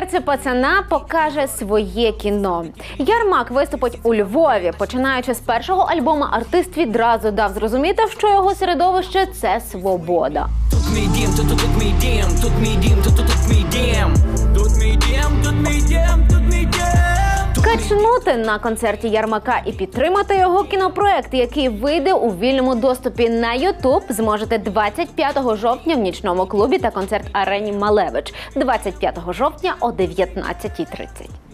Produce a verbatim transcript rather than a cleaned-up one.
серце пацана покаже своє кіно. Ярмак виступить у Львові. Починаючи з першого альбому, артист відразу дав зрозуміти, що його середовище – це свобода. Тут мій дім, тут, тут, тут мій дім, тут мій дім, тут, тут, тут мій дім. Тут мій дім, тут мій дім, тут мій дім. Качнути на концерті Ярмака і підтримати його кінопроект, який вийде у вільному доступі на ютуб, зможете двадцять п'ятого жовтня в нічному клубі та концерт-арені «Малевич» двадцять п'ятого жовтня о дев'ятнадцятій тридцять.